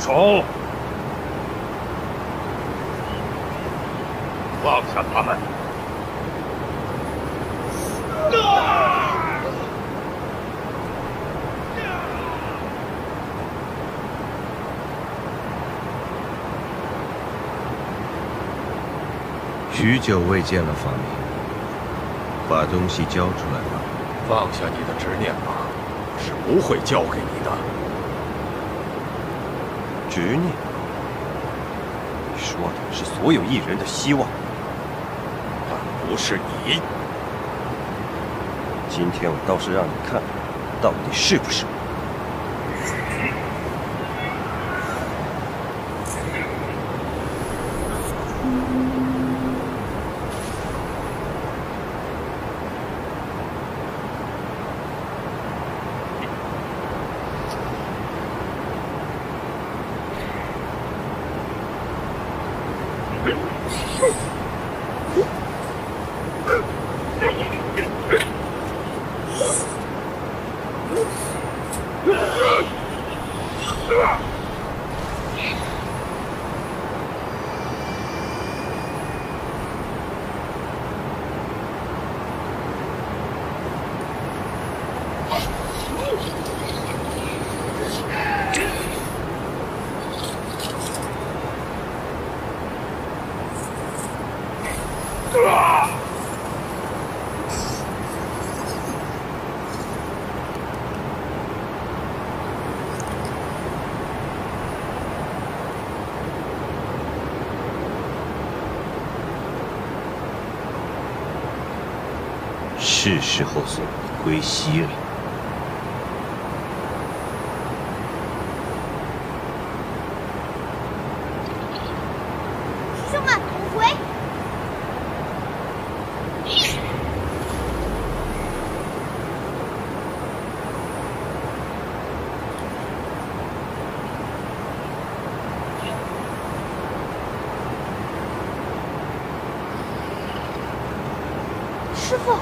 手，放下他们！ 许久未见了，法明，把东西交出来吧。 放下你的执念吧，我是不会交给你的。 执念？你说的是所有艺人的希望， 但不是你。 今天我倒是让你看，到底是不是我。 是时候送你归西了。 师兄们，我回。师傅。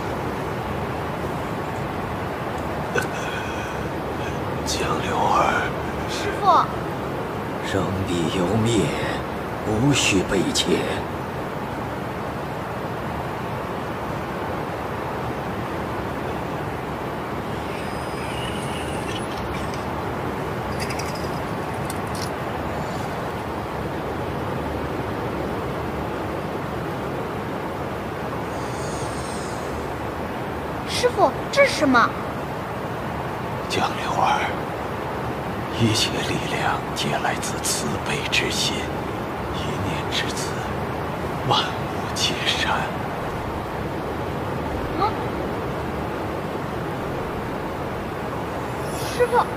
江流儿， 师傅， 生必有灭，无需悲切。 师傅，这是什么？ 江流儿，一切力量皆来自慈悲之心，一念之慈，万物皆善。 啊！师傅，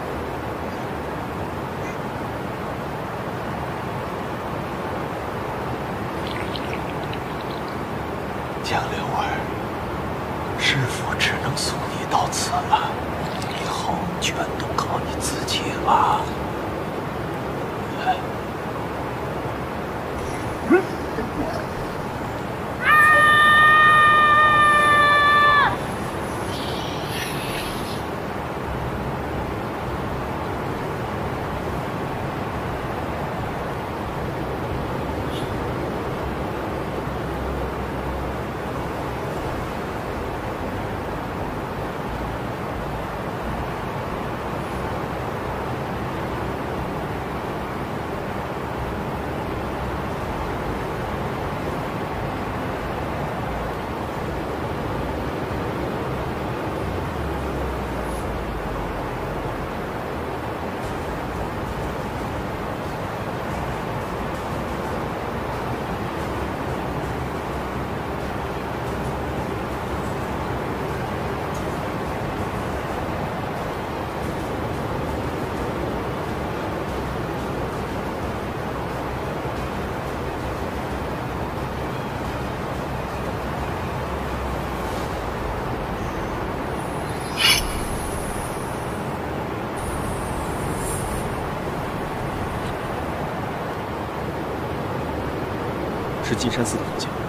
江流儿，师父只能送你到此了。 以后全都靠你自己了。 是金山寺的方向。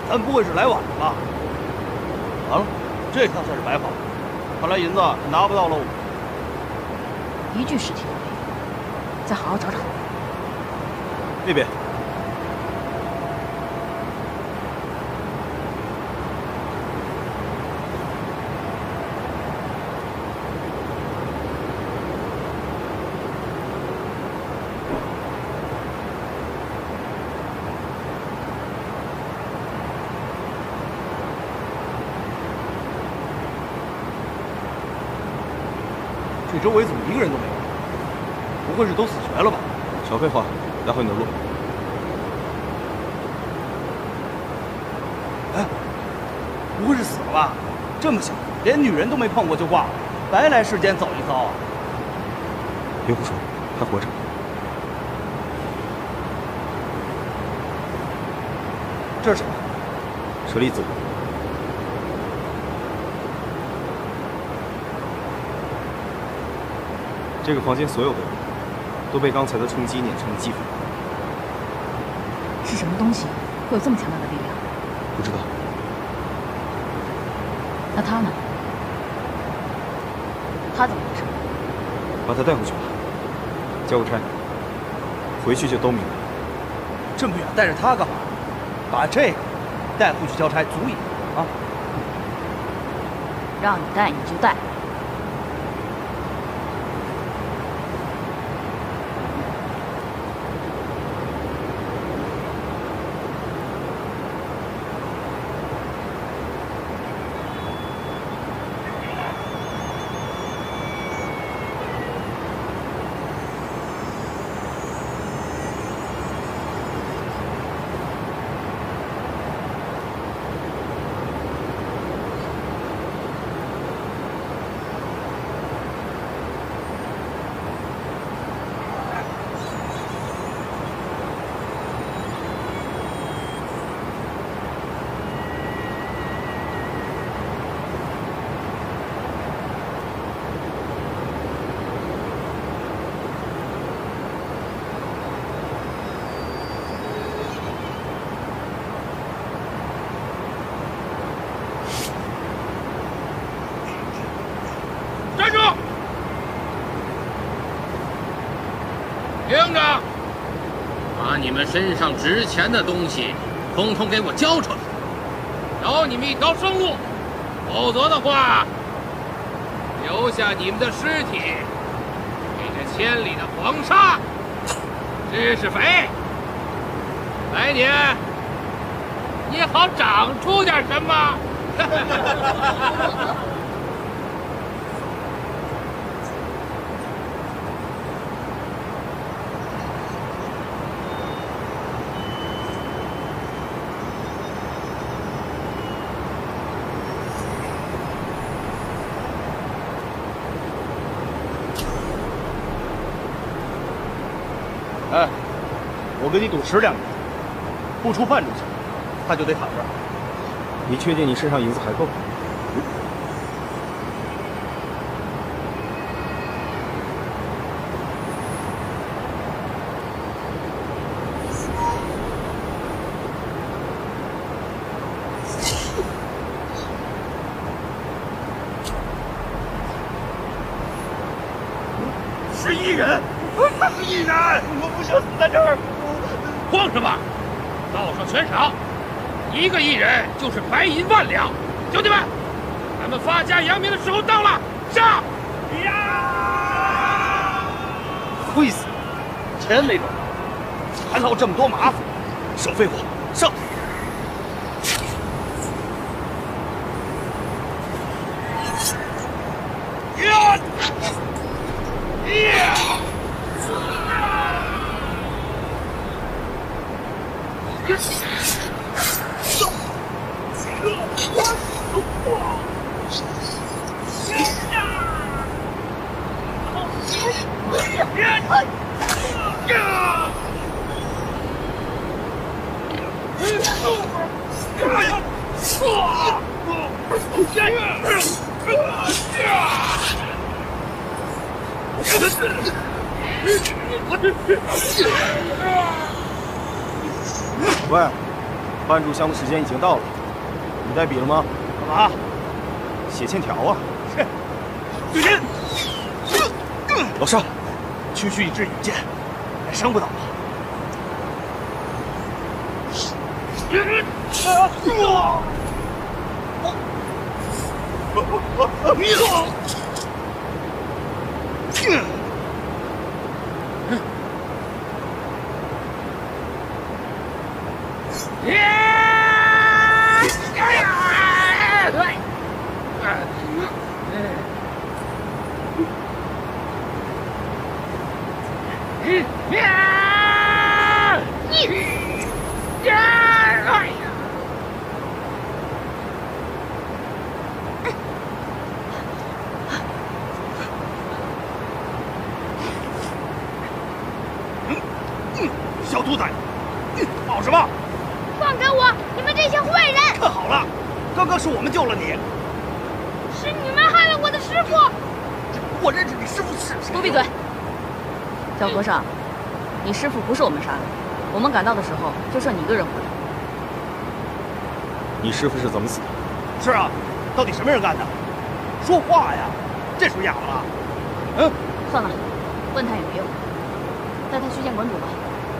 咱不会是来晚了吧？完了，这趟算是白跑了，看来银子拿不到喽。 一具尸体都没有，再好好找找。 那边。 这周围怎么一个人都没有？不会是都死绝了吧？ 少废话，打回你的路。 哎，不会是死了吧？这么小，连女人都没碰过就挂了，白来世间走一遭啊！ 别胡说，还活着。 这是什么？ 舍利子。 这个房间所有的人都被刚才的冲击碾成了齑粉。 是什么东西会有这么强大的力量？ 不知道。 那他呢？他怎么回事？ 把他带回去吧。交个差，回去就都明白了。 这么远带着他干嘛？把这个带回去交差足矣啊！ 让你带你就带。 站住！听着，把你们身上值钱的东西，统统给我交出来，饶你们一条生路。否则的话，留下你们的尸体给这千里的黄沙施施肥，来年也好长出点什么。 哎，我跟你赌10两银子，不出半炷香，他就得躺这儿。 你确定你身上银子还够？ 是异人，他是异人，我不想死在这儿。慌什么？道上悬赏，1个异人就是白银10000两。兄弟们，咱们发家扬名的时候到了，上！呀！ 亏死了，钱没找到，还闹这么多麻烦，少废话，上！ 呀！呀！ 喂， 半炷香的时间已经到了，你带笔了吗？ 干嘛？ 写欠条啊！ 对人。 老沙， 区区一支羽箭，还伤不倒吗？小兔崽子，跑什么？ 放开我！你们这些坏人！ 看好了，刚刚是我们救了你， 是你们害了我的师傅！ 我认识你师傅是谁？ 都闭嘴！小和尚，你师傅不是我们杀的，我们赶到的时候就剩你一个人活着。 你师傅是怎么死的？ 是啊，到底什么人干的？说话呀！这时候哑巴了？嗯， 算了，问他也没用，带他去见馆主吧。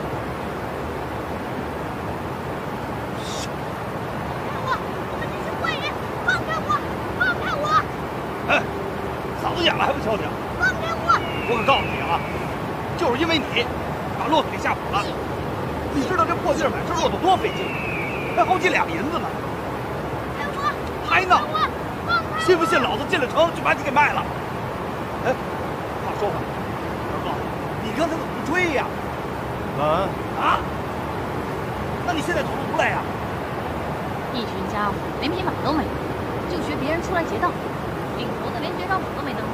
哑了还不消停！ 放开我！ 我可告诉你啊，就是因为你，把骆驼给吓跑了。你知道这破地儿买只骆驼多费劲，还好几两银子呢。 放开我！ 还呢？ 放开我！ 信不信老子进了城就把你给卖了？哎，话说回来，二哥，你刚才怎么不追呀？啊？那你现在走路不累啊？ 一群家伙连匹马都没有，就学别人出来劫道。领头的连绝招法都没登上。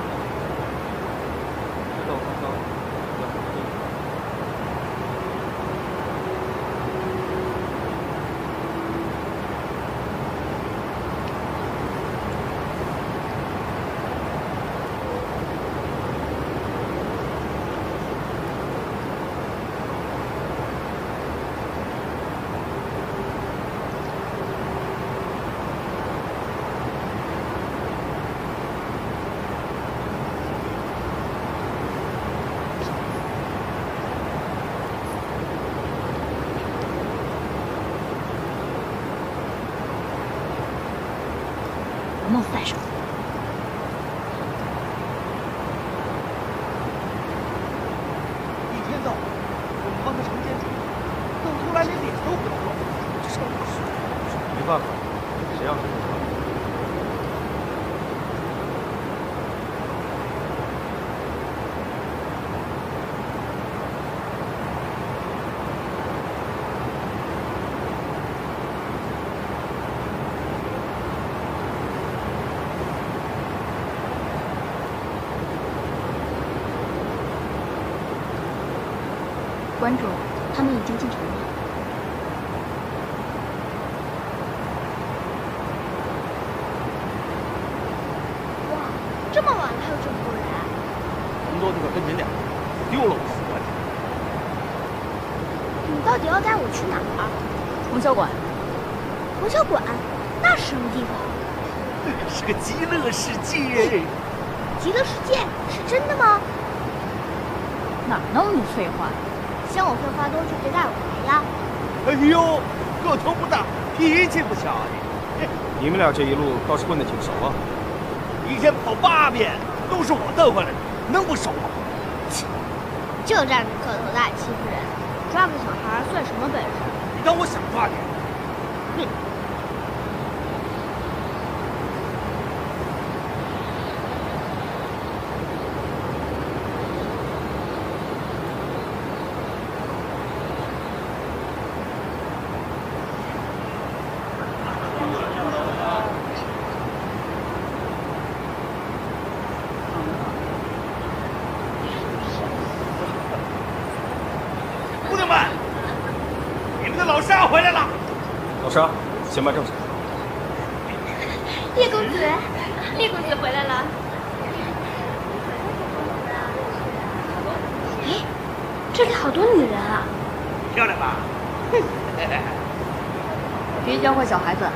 帽子戴上。 一天到晚，我们帮他惩奸除恶，到头来连脸都不要露，这是没办法，谁让谁不看？ 馆主，他们已经进城了。哇，这么晚了还有这么多人！ 人多就可跟紧点，丢了我死活去。 你到底要带我去哪儿？ 红小馆。 红小馆？那是什么地方？ 是个极乐世界。 极乐世界是真的吗？ 哪那么多废话？ 嫌我会发多就别带我来呀！ 哎呦，个头不大，脾气不小啊你！ 你们俩这一路倒是混得挺熟啊！ 一天跑8遍，都是我蹬回来的，能不熟吗？ 切，就仗着个头大欺负人，抓个小孩算什么本事？ 你当我想抓你？哼！姑娘们，你们的老沙回来了。 老沙，先办正事。 叶公子，叶公子回来了。哎，这里好多女人啊！ 漂亮吧？哼！ 别教坏小孩子。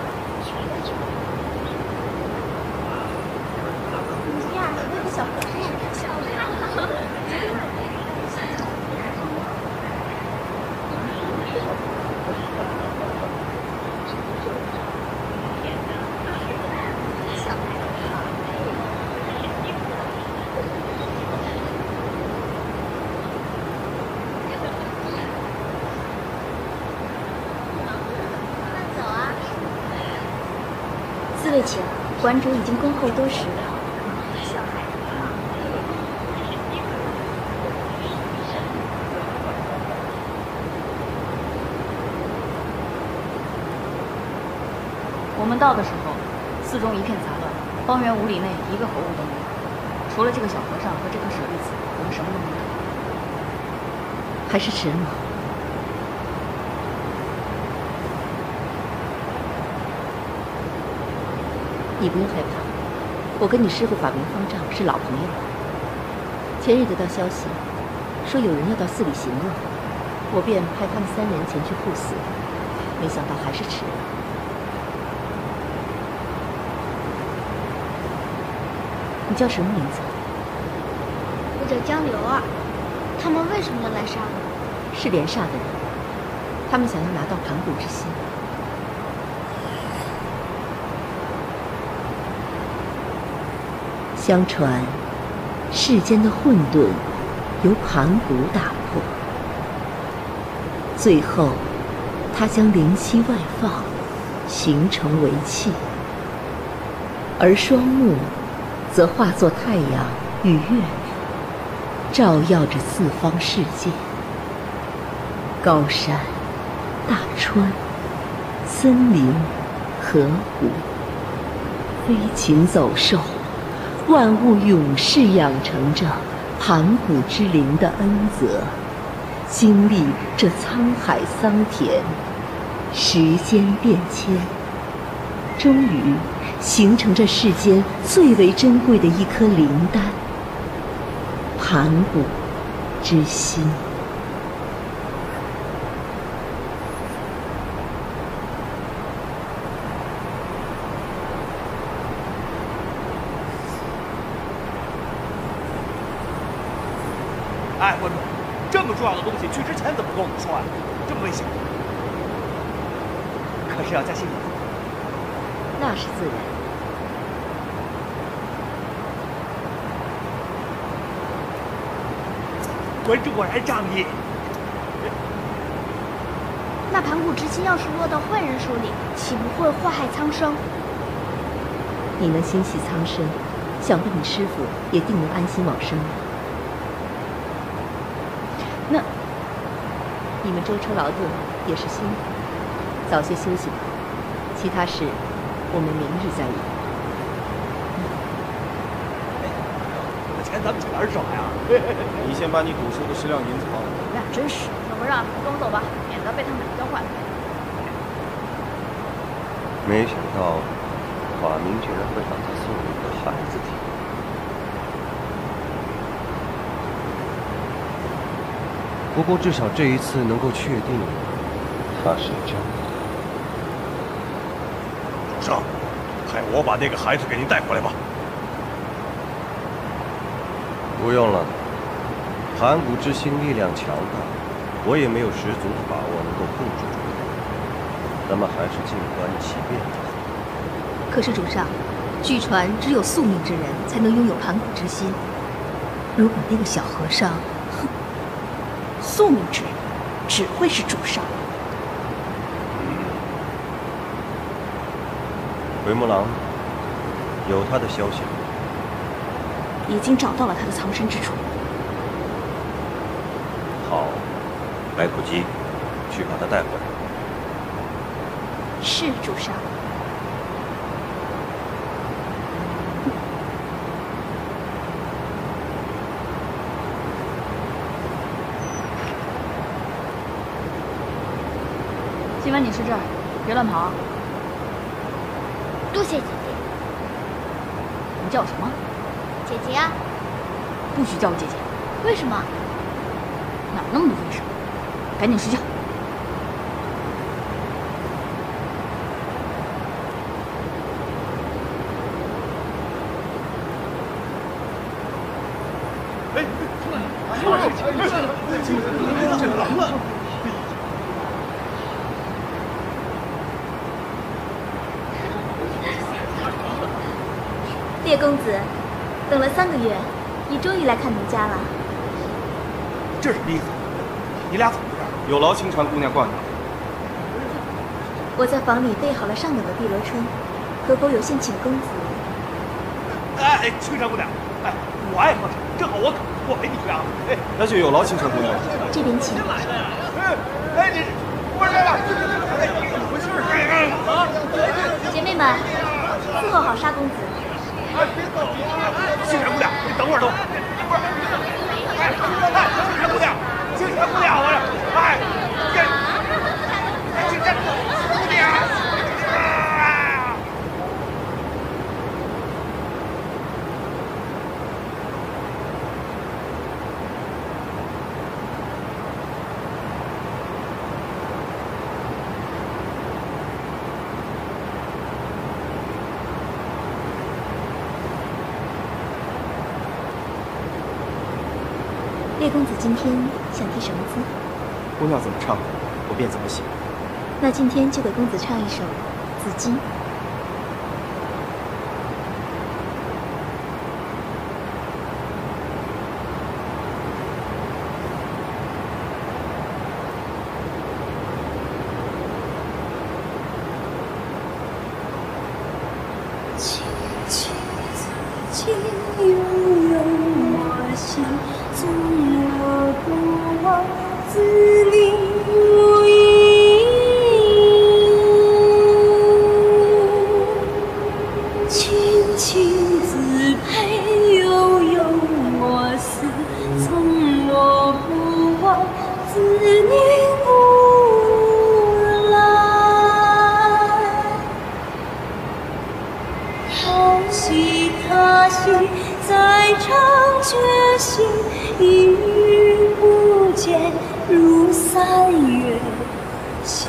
四位请，馆主已经恭候多时了。 我们到的时候，四中一片杂乱，方圆5里内一个猴物都没有，除了这个小和尚和这颗舍利子，我们什么都没有。 还是迟了吗？你不用害怕，我跟你师父法明方丈是老朋友了。前日得到消息，说有人要到寺里行恶，我便派他们3人前去护寺，没想到还是迟了。你叫什么名字？ 我叫江流儿。他们为什么要来杀我？ 是连煞的人，他们想要拿到盘古之心。相传，世间的混沌由盘古打破，最后他将灵犀外放，形成为气，而双目则化作太阳与月亮，照耀着四方世界。高山、大川、森林、河谷，飞禽走兽，万物永世养成着盘古之灵的恩泽，经历这沧海桑田，时间变迁，终于形成这世间最为珍贵的一颗灵丹——盘古之心。 哎，观众，这么重要的东西去之前怎么跟我们说呀？这么危险，可是要加心理。 那是自然。 观众果然仗义。 那盘古之心要是落到坏人手里，岂不会祸害苍生？ 你能心系苍生，想必你师父也定能安心往生了。那你们舟车劳顿也是辛苦，早些休息吧。其他事我们明日再议。 我的钱咱们去哪儿找呀？ 你先把你赌输的10两银子还我。 你俩真是，要不然跟我走吧，免得被他们俩教坏了。 没想到法明居然会把他送给一个孩子听。不过至少这一次能够确定他是真的。 主上，派我把那个孩子给您带回来吧。 不用了，盘古之心力量强大，我也没有十足的把握能够控制住他。咱们还是静观其变吧。 可是主上，据传只有宿命之人才能拥有盘古之心。如果那个小和尚，哼， 宿命之人只会是主上。 回木狼有他的消息吗？ 已经找到了他的藏身之处。 好，白骨姬，去把他带回来。 是主上。 今晚你是这儿，别乱跑啊！ 多谢姐姐。 你叫我什么？ 姐姐啊。 不许叫我姐姐。 为什么？ 哪那么多废事？赶紧睡觉。 列公子，等了3个月，你终于来看奴家了。 这是什么意思？你俩怎么回事？ 有劳清传姑娘挂念。 我在房里备好了上等的碧螺春，可否有幸请公子？ 哎，清传姑娘，哎，我爱喝茶，正好我陪你去啊。哎， 那就有劳清传姑娘。 这边请。 哎，你我来了。哎，你怎么回事啊？ 姐妹们，伺候好沙公子。 哎，别走！清传姑娘，你等会儿都。不是，哎，清传姑娘，清传姑娘，我这，哎，清传姑娘。 列公子今天想提什么字？ 姑娘怎么唱，我便怎么写。 那今天就给公子唱一首《紫金》。 青青子衿，悠悠我心。纵我不忘，自你无影。青青子佩，悠悠我思。纵我不忘，自你不来。淘洗他心，在长觉心。一日不见，如3月心。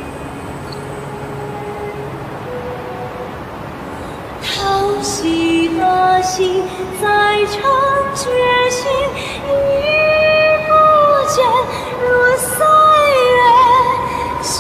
淘洗的心，在长觉心。一日不见，如3月心。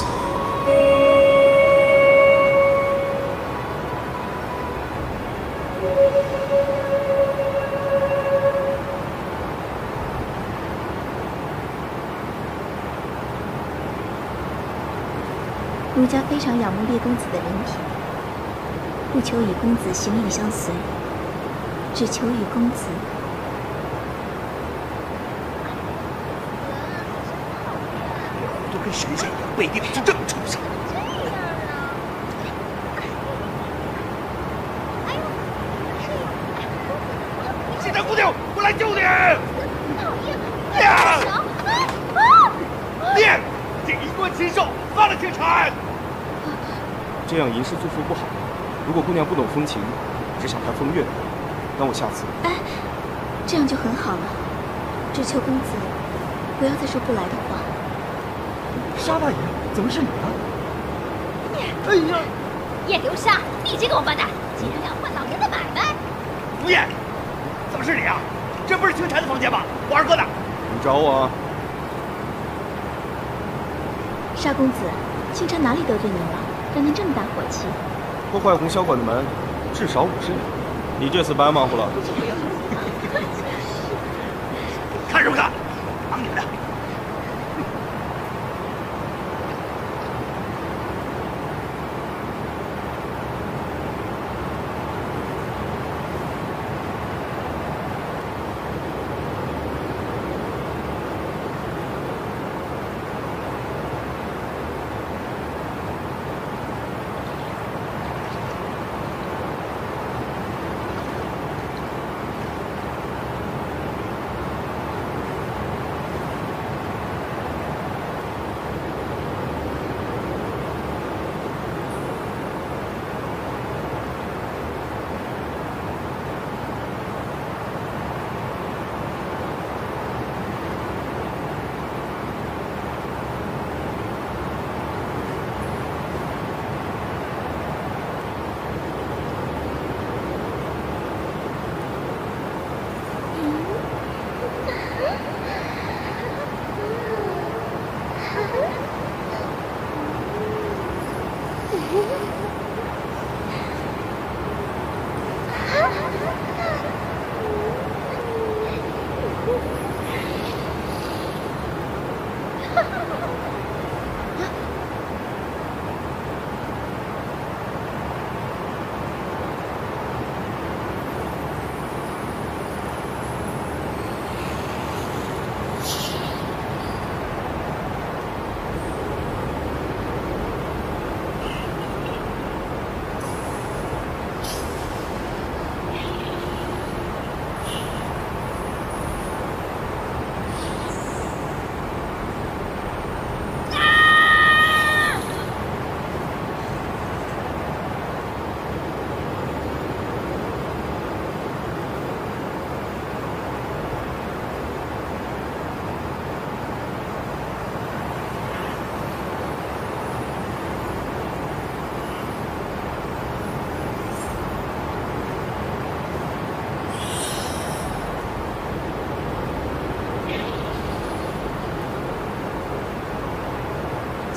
奴家非常仰慕列公子的人品，不求与公子形影相随，只求与公子都跟神仙一样背地里是这么畜生。清传姑娘，我来救你！念，请一贯禽兽，放了清传。 这样吟诗作赋不好。如果姑娘不懂风情，只想看风月，那我下次…… 哎，这样就很好了。只求公子不要再说不来的话。 沙大爷，怎么是你啊？哎呀！ 叶流沙，你这个王八蛋，竟然要换老人的买卖！ 吴燕，怎么是你啊？这不是清禅的房间吗？我二哥呢？ 你找我啊？ 沙公子，清禅哪里得罪您了，让您这么大火气？ 破坏红绡馆的门，至少50两。你这次白忙活了。 看什么看？忙你们的！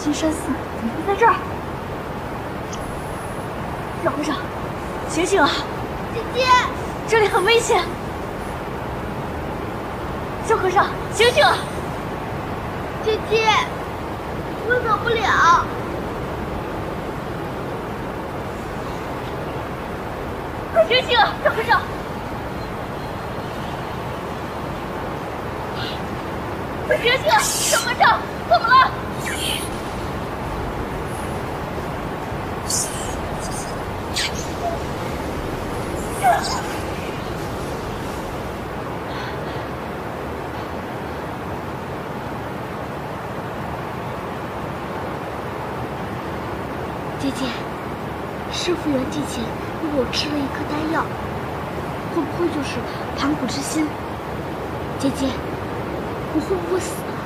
金山寺怎么会在这儿？小和尚，醒醒啊！ 姐姐， 这里很危险。小和尚，醒醒啊！ 姐姐，我走不了。 快醒醒啊，小和尚！快醒醒啊，小和尚，怎么了？ 姐姐，师傅圆寂前为我吃了一颗丹药，会不会就是盘古之心？姐姐，我会不会死啊？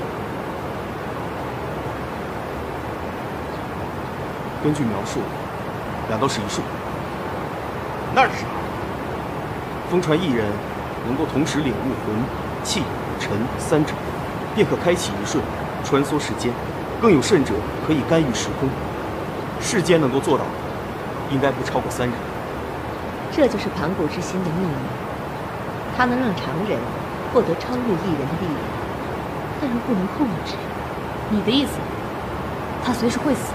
根据描述，俩都是一术。 那是啥？ 风传一人能够同时领悟魂、气、尘三者，便可开启一瞬，穿梭世间。更有甚者，可以干预时空。世间能够做到的，应该不超过3人。 这就是盘古之心的秘密，它能让常人获得超越一人的力量，但又不能控制。 你的意思，他随时会死？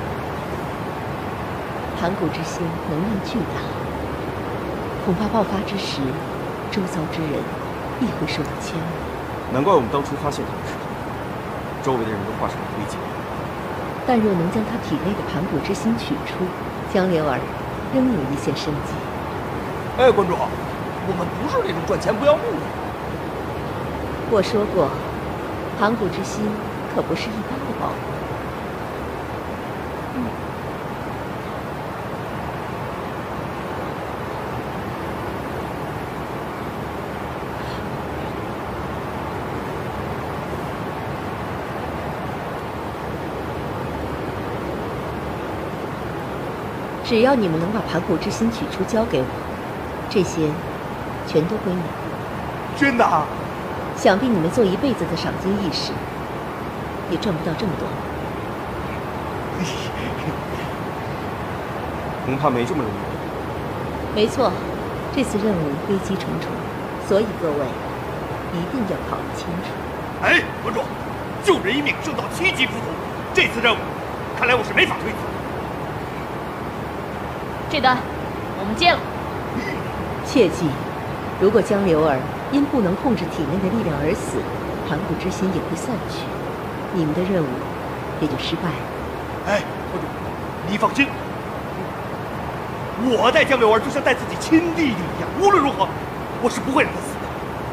盘古之心能量巨大，恐怕爆发之时，周遭之人亦会受到牵连。 难怪我们当初发现他的时候，周围的人都化成了灰烬。 但若能将他体内的盘古之心取出，江流儿仍有一线生机。 哎，观主，我们不是那种赚钱不要命的。 我说过，盘古之心可不是一般的宝物。只要你们能把盘古之心取出交给我，这些全都归你。 真的？ 想必你们做一辈子的赏金义士，也赚不到这么多。 恐怕没这么容易。 没错，这次任务危机重重，所以各位一定要考虑清楚。 哎，观主，救人一命胜造7级浮屠，这次任务看来我是没法推辞。 这单我们接了。 切记，如果江流儿因不能控制体内的力量而死，盘古之心也会散去，你们的任务也就失败了。 哎，观主，你放心，我带江流儿就像带自己亲弟弟一样，无论如何，我是不会让他死的。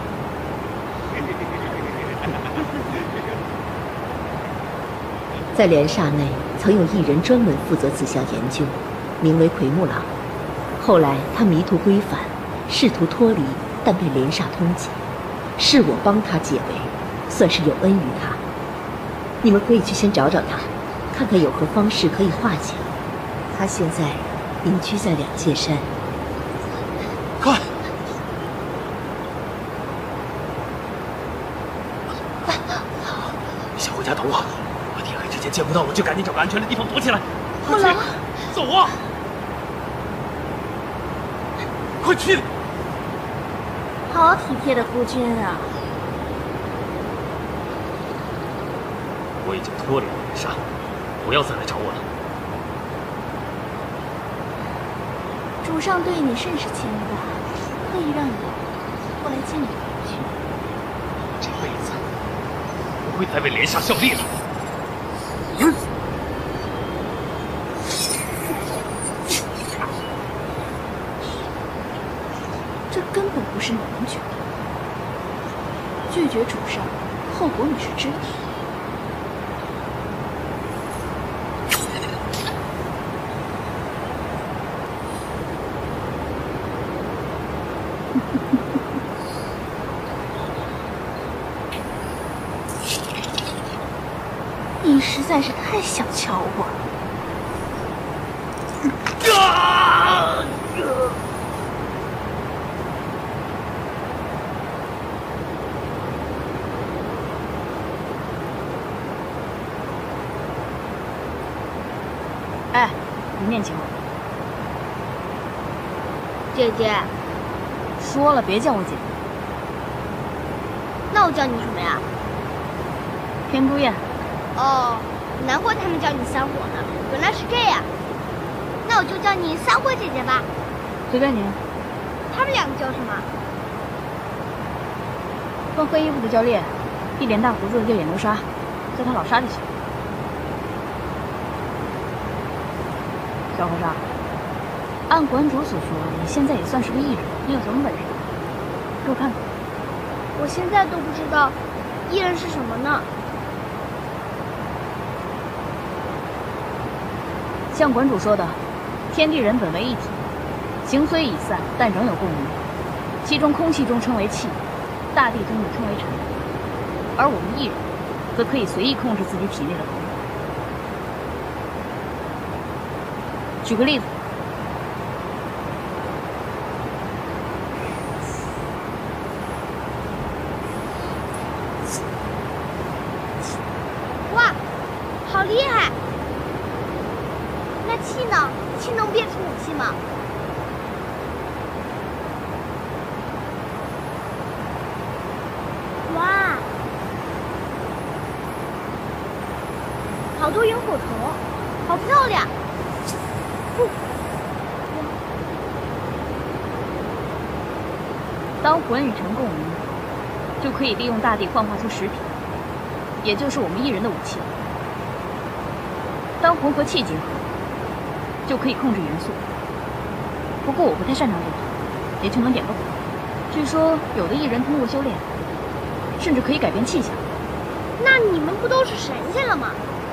在莲刹内，曾有一人专门负责此项研究，名为奎木狼。后来他迷途归返，试图脱离，但被莲煞通缉。是我帮他解围，算是有恩于他。你们可以去先找找他，看看有何方式可以化解。他现在隐居在两界山。 快！ 先回家等我，我天黑之前见不到我就赶紧找个安全的地方躲起来。 木狼， 走啊！快去！ 好体贴的夫君啊！ 我已经脱离了莲煞，不要再来找我了。 主上对你甚是牵挂，特意让我过来接你回去。 这辈子不会再为莲煞效力了。 这根本不是你能决定的。拒绝主上，后果你是知道的。你实在是太想瞧我了。 面请我。 姐姐， 说了别叫我姐姐。 那我叫你什么呀？ 天珠燕。 哦，难怪他们叫你三火呢，原来是这样。那我就叫你三火姐姐吧。 随便你。 他们两个叫什么？ 穿黑衣服的叫烈，一脸大胡子的叫眼流沙，叫他老沙就行。小和尚，按馆主所说，你现在也算是个艺人，你有什么本事？给我看看。 我现在都不知道艺人是什么呢。 像馆主说的，天地人本为一体，形虽已散，但仍有共鸣。其中空气中称为气，大地中又称为尘，而我们艺人，则可以随意控制自己体内的能量。举个例子， 哇，好厉害！那气呢？气能变成武器吗？哇，好多萤火虫，好漂亮！ 当魂与尘共鸣，就可以利用大地幻化出实体，也就是我们艺人的武器。当魂和气结合，就可以控制元素。不过我不太擅长这个，也就能点个火。据说有的艺人通过修炼，甚至可以改变气象。 那你们不都是神仙了吗？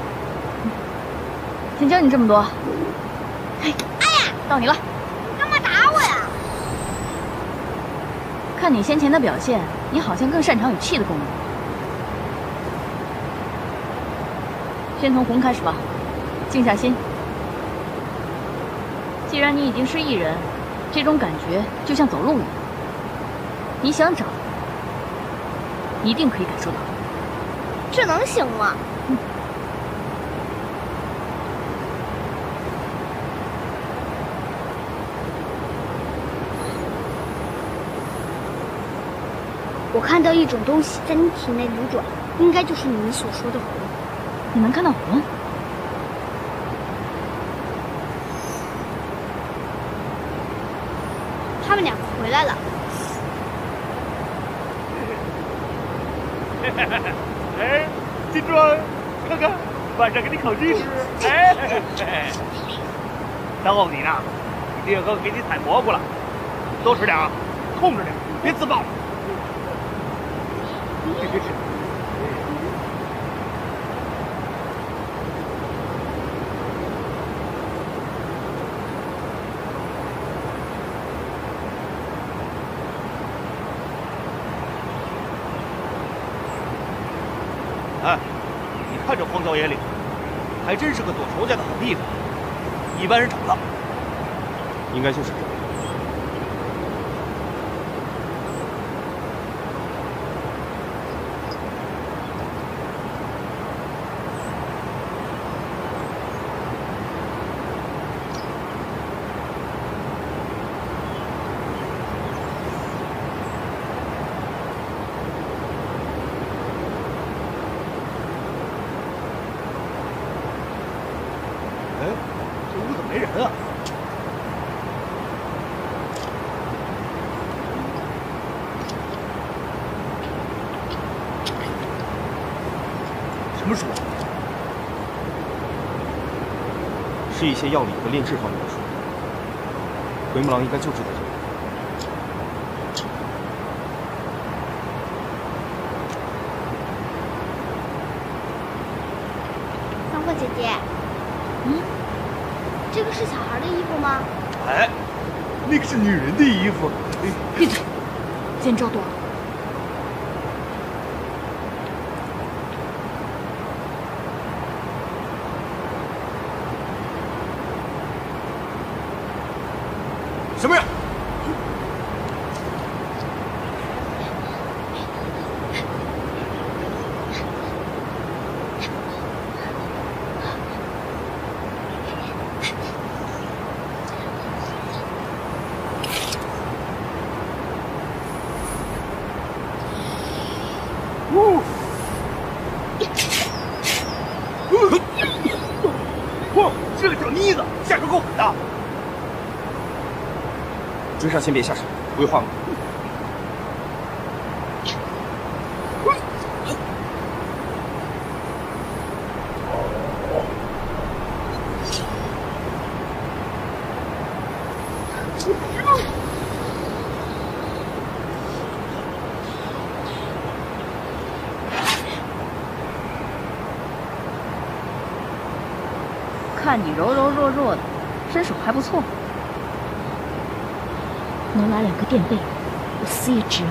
先教你这么多。 哎呀， 到你了。 你干嘛打我呀？ 看你先前的表现，你好像更擅长与气的共鸣。先从魂开始吧，静下心。既然你已经是艺人，这种感觉就像走路一样，你想找，一定可以感受到。 这能行吗？我看到一种东西在你体内流转，应该就是你们所说的魂。 你能看到魂？ 他们两个回来了。 哎，金砖，看看，晚上给你烤鸡吃。哎，逗你呢，你爹哥给你采蘑菇了，多吃点啊，控制点，别自爆。哎，你看这荒郊野岭，还真是个躲仇家的好地方，一般人找不到。 应该就是这儿。 没人啊！什么书？ 是一些药理和炼制方面的书。奎木狼应该就住在这里。 三货姐姐，这个是小孩的衣服吗？ 哎，那个是女人的衣服。 闭嘴，见招多了。 什么人？ 追上先别下手，不会换吗？ 看你柔柔弱弱的，身手还不错。 能拿2个垫背，我死也值了。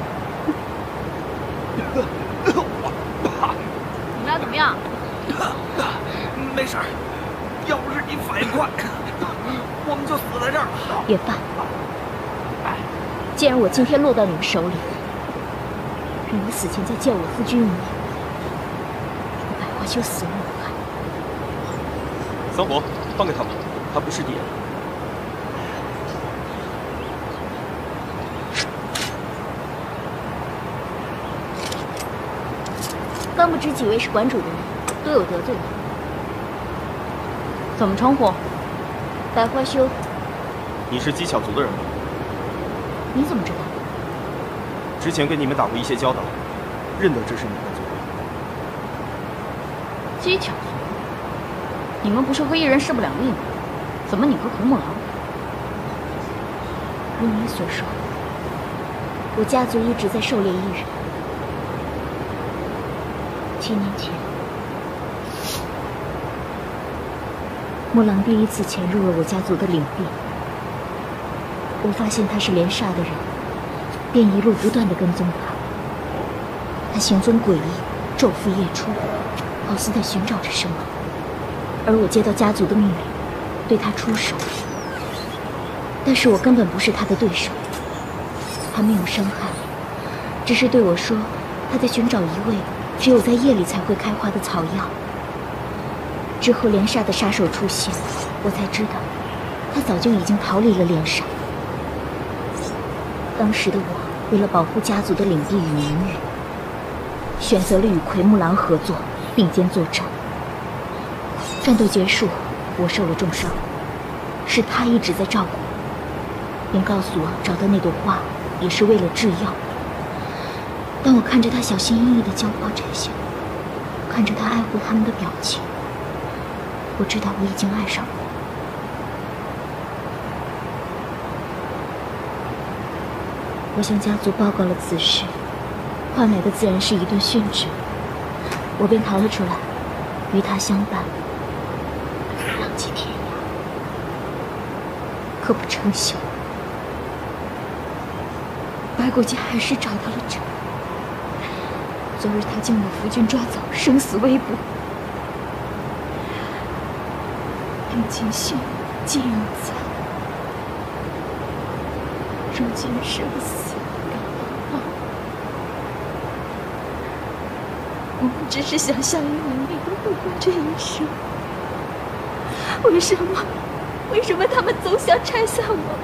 你们俩怎么样？ 没事儿，要不是你反应快，我们就死在这儿了。 也罢，既然我今天落到你们手里，让你死前再见我夫君一面，我百花羞死了无憾。 桑伯，放开他吧，他不是敌人。 刚不知几位是馆主的人，都有得罪你。 怎么称呼？ 百花羞。 你是姬巧族的人吗？ 你怎么知道？ 之前跟你们打过一些交道，认得这是你们的族人。 姬巧族？你们不是和异人势不两立吗？怎么你和奎木狼？ 如你所说，我家族一直在狩猎异人。7年前，木狼第一次潜入了我家族的领地。我发现他是连煞的人，便一路不断地跟踪他。他行踪诡异，昼伏夜出，好似在寻找着什么。而我接到家族的命令，对他出手，但是我根本不是他的对手。他没有伤害，只是对我说，他在寻找一味只有在夜里才会开花的草药。之后连煞的杀手出现，我才知道，他早就已经逃离了连煞。当时的我，为了保护家族的领地与名誉，选择了与奎木狼合作，并肩作战。战斗结束，我受了重伤，是他一直在照顾我，并告诉我找到那朵花也是为了制药。当我看着他小心翼翼地浇花摘下，看着他爱护他们的表情，我知道我已经爱上了。我向家族报告了此事，换来的自然是一顿训斥，我便逃了出来，与他相伴，浪迹天涯。可不成想，白骨精还是找到了朕。昨日他将我夫君抓走，生死未卜。令秦训尽在，如今生死两茫。我们只是想相依为命地度过这一生，为什么他们总想拆散我？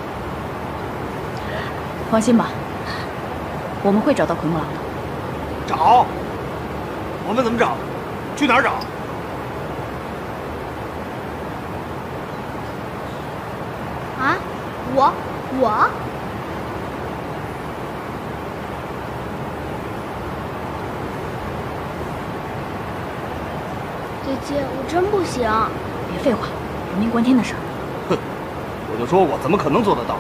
放心吧，我们会找到奎木狼的。 找？我们怎么找？去哪儿找？ 啊，我？姐姐，我真不行。 别废话，人命关天的事儿。 哼，我就说我怎么可能做得到？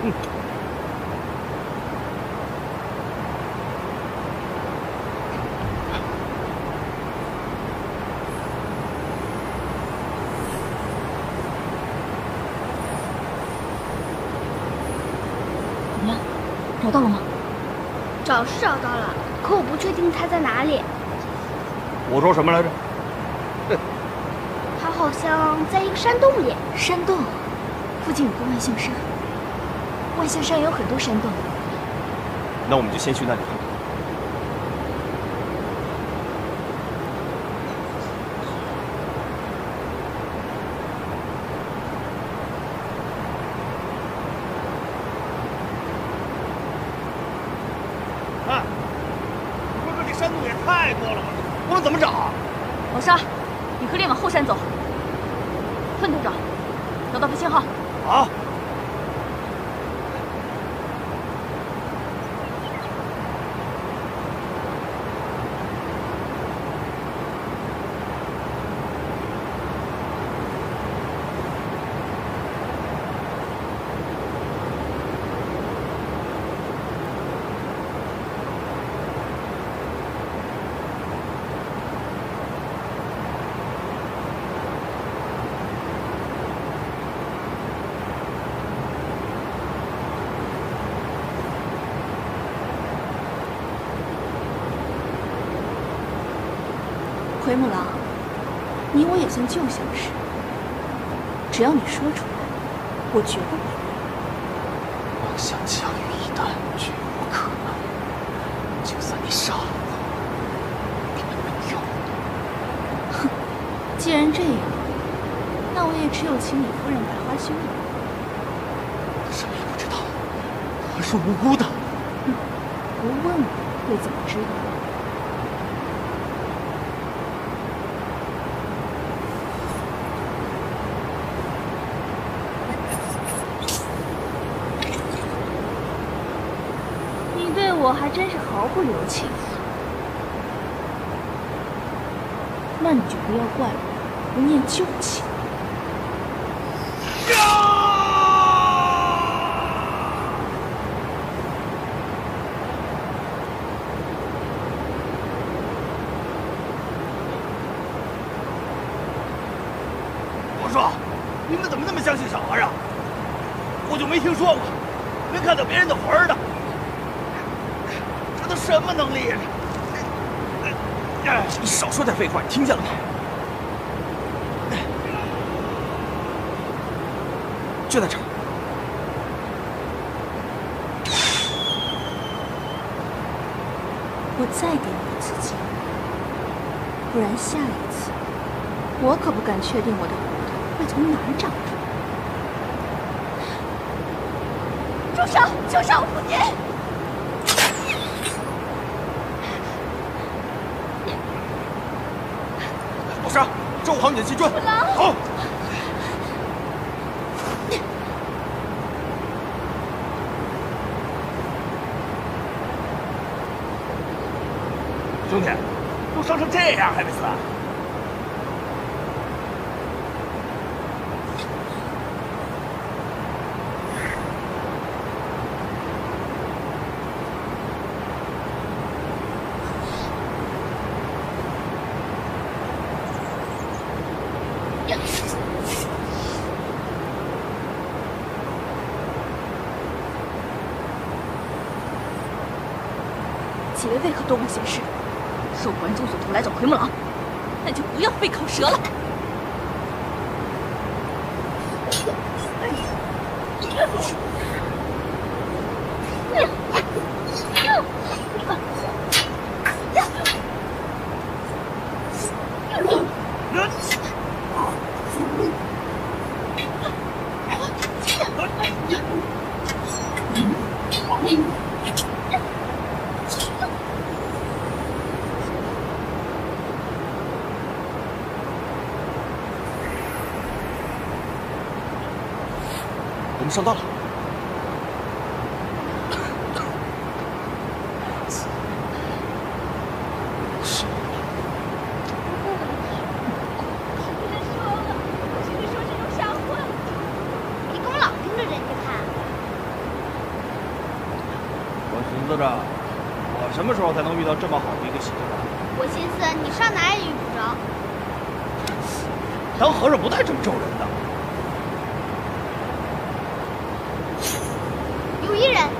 怎么样？找到了吗？ 找是找到了，可我不确定他在哪里。 我说什么来着？ 他好像在一个山洞里。 山洞？附近有个万象山，万象山有很多山洞。 那我们就先去那里看看。 哎，你说这里山洞也太多了吧？我们怎么找啊？ 老沙，你和烈往后山走，分头找，找到他信号。 好。 奎木狼，你我也算旧相识。只要你说出来，我绝不为难。 妄想强于一旦，绝无可能。就算你杀了我，也没用。 哼，既然这样，那我也只有请你夫人百花羞了。 我什么也不知道，我是无辜的。 不问我又怎么知道？你对我还真是毫不留情，那你就不要怪我不念旧情。 我说，你们怎么那么相信小和尚？我就没听说过能看到别人的魂儿的。这都什么能力呀？ 你少说点废话，你听见了吗？就在这儿。 我再给你一次机会，不然下一次我可不敢确定我的骨头会从哪儿长出。住手！就少妇您！ 老沙，照顾好你的金砖。好。 兄弟，都伤成这样还没死？ 几位为何多管闲事？受管中所托来找奎木狼，那就不要费口舌了。 我们上当了。是。 你跟我老盯着人家看。 我寻思着，我什么时候才能遇到这么好的一个媳妇？ 我寻思你上哪也遇不着。 当和尚不带这么咒人的。 有一人。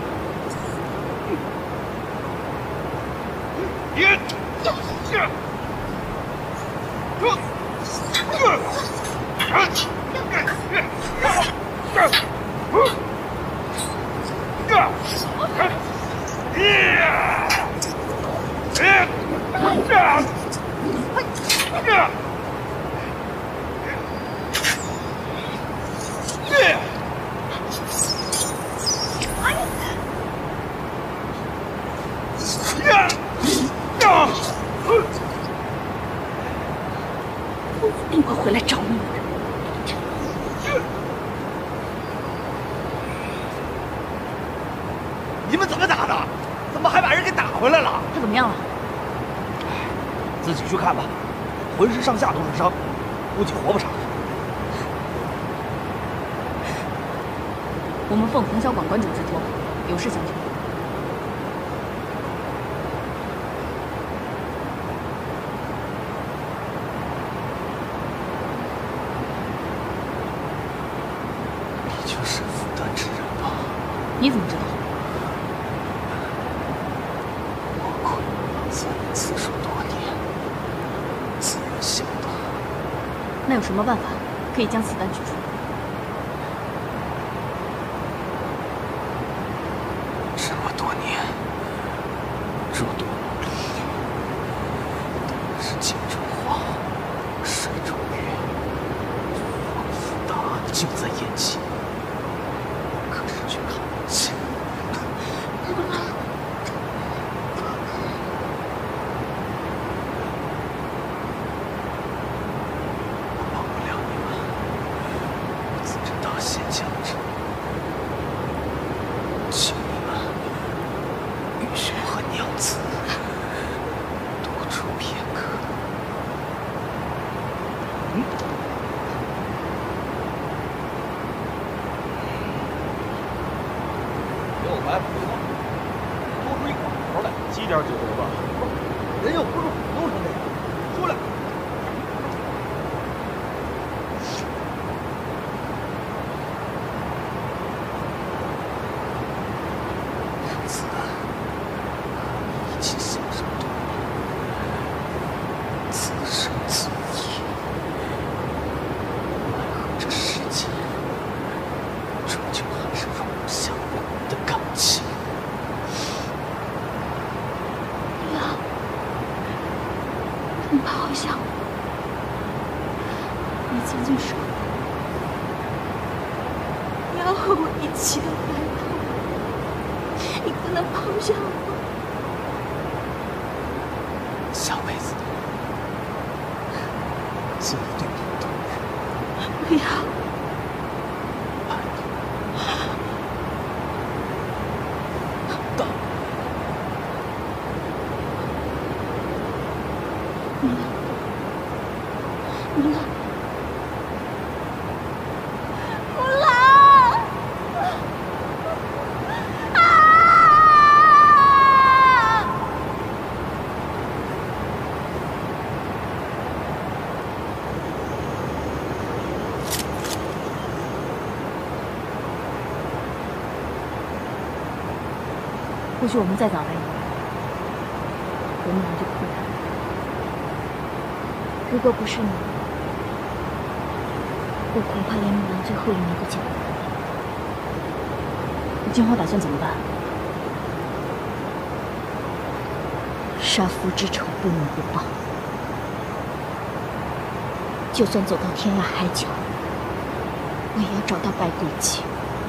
我一定会回来找你的。 你们怎么打的？怎么还把人给打回来了？ 他怎么样了？ 自己去看吧，浑身上下都是伤，估计活不长。 我们奉冯小馆馆主之托，有事相求。 你就是复旦之人吧？ 你怎么知道？ 我亏了在此数多年， 那有什么办法可以将此丹取出？ 这么多年，诸多努力，是镜中花，水中月，仿佛答案就在眼前，可是却看不见。先将之，请你们玉轩和娘子多出片刻。 给我白葡萄，多出一口头来， 积点酒喝吧。 人又不是普通人类，出来。 你好像，你曾经说你要和我一起到白头，你不能抛下我。 下辈子，绝对不动人。 不要。 或许我们再早来一点，连明就不会来。 如果不是你，我恐怕连明良最后一面都见不到。 你今后打算怎么办？ 杀父之仇不能不报，就算走到天涯海角，我也要找到白骨姬。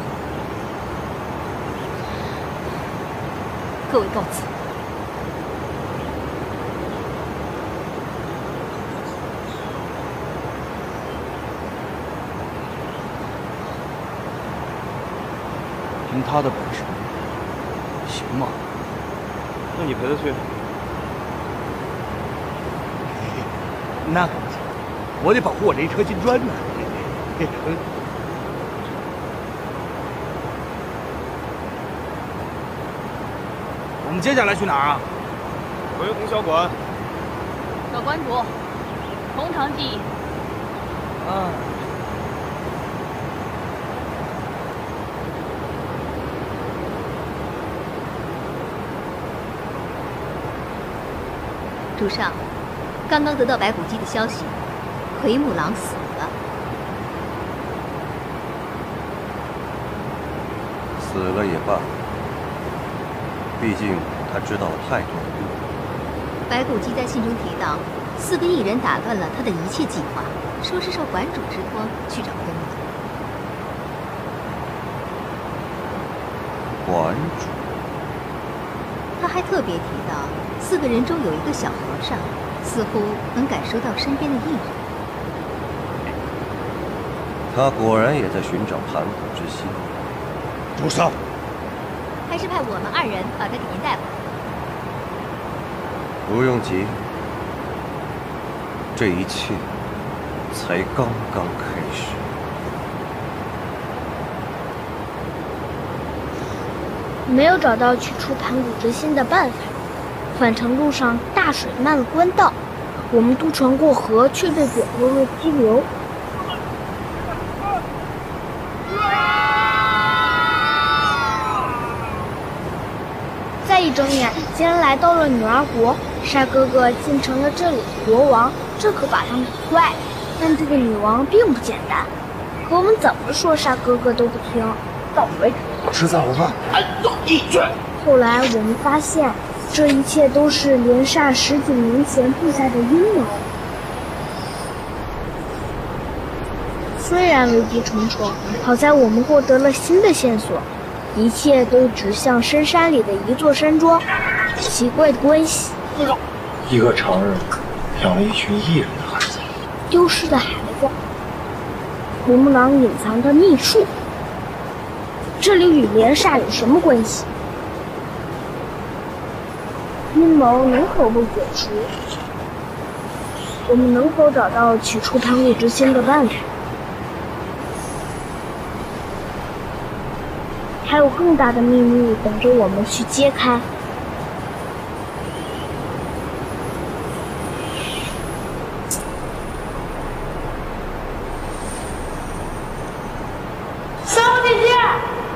各位告辞。 凭他的本事，行吗？那你陪他去。 那可不行，我得保护我这一车金砖呢。我们接下来去哪儿啊？ 回红小馆。 小馆主，从长计议。 啊。 主上，刚刚得到白骨姬的消息，奎木狼死了。 死了也罢，毕竟他知道了太多的秘密。 白骨姬在信中提到，4个异人打乱了他的一切计划，说是受馆主之托去找奎木。 馆主。 他还特别提到，4个人中有一个小和尚，似乎能感受到身边的异人。 他果然也在寻找盘古之心。 主上， 还是派我们2人把他给您带回来。 不用急，这一切才刚刚开始。 没有找到取出盘古之心的办法，返程路上大水漫了官道，我们渡船过河却被卷入了激流。再一睁眼，竟然来到了女儿国，沙哥哥竟成了这里的国王，这可把他们坏了。 但这个女王并不简单，可我们怎么说沙哥哥都不听。到此为止， 吃早饭。闭嘴！ 后来我们发现，这一切都是连煞10几年前布下的阴谋。虽然危机重重，好在我们获得了新的线索，一切都指向深山里的一座山庄。奇怪的关系， 一个常人养了一群异人的孩子， 丢失的孩子，胡木狼隐藏的秘术，这里与连煞有什么关系？阴谋能否被解除？我们能否找到取出盘古之心的办法？还有更大的秘密等着我们去揭开。 三姐姐。